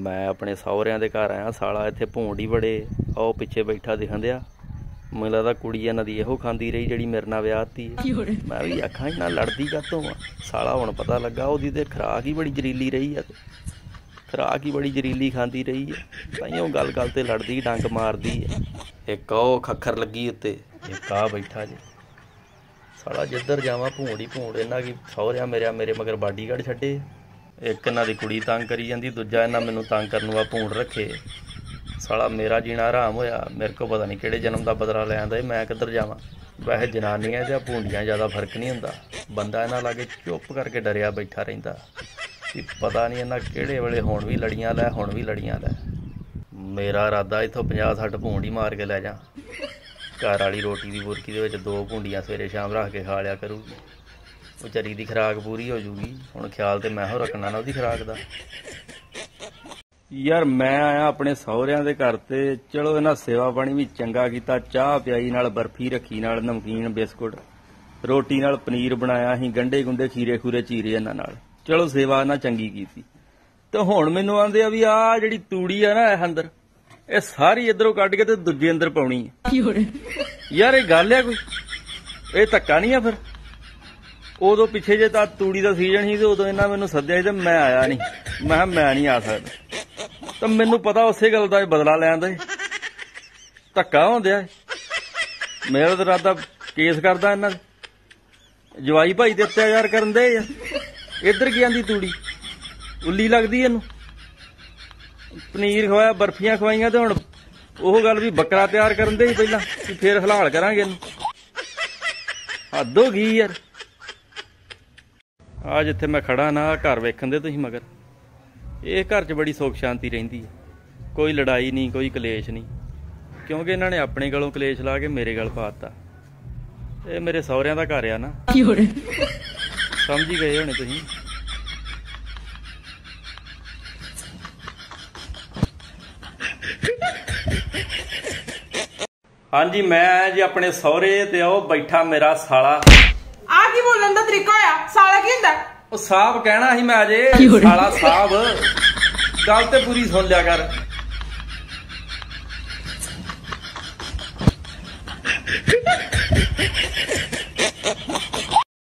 मैं अपने सौहरिਆਂ ਦੇ घर आया साला इत्थे भूंड ही बड़े आओ पिछे बैठा दिखन दिया मैनूं लगदा कुड़ी इन्हां दी इहो खांदी रही जिहड़ी मेरे नाल विआहती मैं भी आखां इन्हां लड़दी कातों आ साला हुण पता लगा ओहदी ते खुराक ही बड़ी जरीली रही है खुराक ही बड़ी जरीली खांदी रही है ताइयों गल गल ते लड़दी डंग मारदी है एक ओह खक्खर लगी उत्ते एक आ बैठा जे साला जिधर जावां भूंड ही भूंड इन्हां की सौहरिਆਂ मेरे मगर बाडीगार्ड छड्डे एक इन्हां दी कुड़ी तंग करी जांदी दूजा इन्हां मैनूं तंग करन वा भूंड रखे साला मेरा जीना हराम होया मेरे को पता नहीं किहड़े जन्म का बदला लै आंदा मैं किधर जावां वैसे जनानियां ते भूंडियां ज़्यादा फर्क नहीं हुंदा बंदा इन्हां लागे चुप करके डरिया बैठा रहिंदा कि पता नहीं इन्हां किहड़े वेले हुण भी लड़ियां लै हुण भी लड़ियां लै मेरा इरादा इत्थों 50-60 भूंड ही मार के लै जा घर वाली रोटी की बुरकी दे विच 2 भूंडियां सवेरे शाम रख के खा लिया करूगी बेचारी दी खुराक पूरी हो जूगी हुण ख्याल तो मैं हो रखना ना उहदी खुराक दा यार मैं आया अपने सौहरिਆਂ ਦੇ घर ते चलो इन्हां सेवा पानी भी चंगा कीता चाह पियाई नाल बर्फी रखी नाल नमकीन बिस्कुट रोटी नाल पनीर बनाया ही गंढे गुंडे खीरे खूरे चीरे इन्हां नाल चलो सेवा इन्हां चंगी कीती ते हुण मैनूं आंदे आ भी आ जिहड़ी तूड़ी आ ना अंदर ਇਹ ਸਾਰੀ इधरों ਕੱਢ ਕੇ ਤੇ ਦੂਜੇ ਅੰਦਰ ਪਾਉਣੀ ਹੈ ਯਾਰ ਇਹ ਗੱਲ ਆ ਕੋਈ ਇਹ ਧੱਕਾ ਨਹੀਂ ਆ ਫਿਰ ਉਦੋਂ ਪਿੱਛੇ ਜੇ ਤਾਂ ਤੂੜੀ ਦਾ ਸੀਜ਼ਨ ਸੀ ਤੇ ਉਦੋਂ ਇਹਨਾਂ ਮੈਨੂੰ ਸੱਦਿਆ ਸੀ ਤੇ ਮੈਂ ਆਇਆ ਨਹੀਂ ਮੈਂ ਕਿਹਾ ਮੈਂ ਨਹੀਂ ਆ ਸਕਦਾ ਤਾਂ ਮੈਨੂੰ ਪਤਾ ਉਸੇ ਗੱਲ ਦਾ ਬਦਲਾ ਲੈਣ ਦਾ ਧੱਕਾ ਹੁੰਦਿਆ ਮੇਰਾ ਤਾਂ ਇਰਾਦਾ ਕੇਸ ਕਰਦਾ ਇਹਨਾਂ ਜਵਾਈ ਭਾਈ ਤੇ ਅਤਿਆਚਾਰ ਕਰਨ ਦੇ ਆ ਇੱਧਰ ਕੀ ਆਂਦੀ ਤੂੜੀ ਉੱਲੀ ਲੱਗਦੀ ਇਹਨੂੰ पनीर खवाया बर्फियां खवाइया तो हुण ओह गल भी बकरा तैयार करन दे पहला फिर हलाल करांगे हद हो गई यार आ जिथे मैं खड़ा ना घर वेखण दे तुसीं मगर इस घर च बड़ी सुख शांति रहिंदी है कोई लड़ाई नहीं कोई कलेश नहीं क्योंकि इन्हां ने अपने गलों कलेश ला के मेरे गल पाता ये मेरे सौहरिਆਂ दा घर आ ना समझ ही गए होने तुसीं हाँ जी मैं जी अपने सौहरे ते आओ बैठा मेरा साला आ की बोलन दा तरीका होया साला की हुंदा ओ साहब कहना ही मैं अजे साला साहब गल ते पूरी सुन लिया कर